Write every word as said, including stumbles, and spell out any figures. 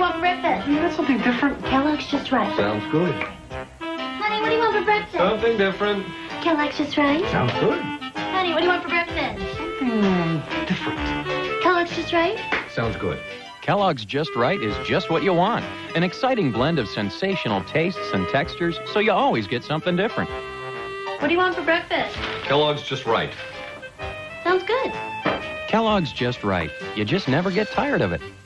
want for breakfast? You got something different? Kellogg's just right. Sounds good. Honey, what do you want for breakfast? Something different. Kellogg's just right. Sounds good. Honey, what do you want for breakfast? Something different. Kellogg's just right. Sounds good. Kellogg's Just Right is just what you want. An exciting blend of sensational tastes and textures, so you always get something different. What do you want for breakfast? Kellogg's just right. Sounds good. Kellogg's Just Right. You just never get tired of it.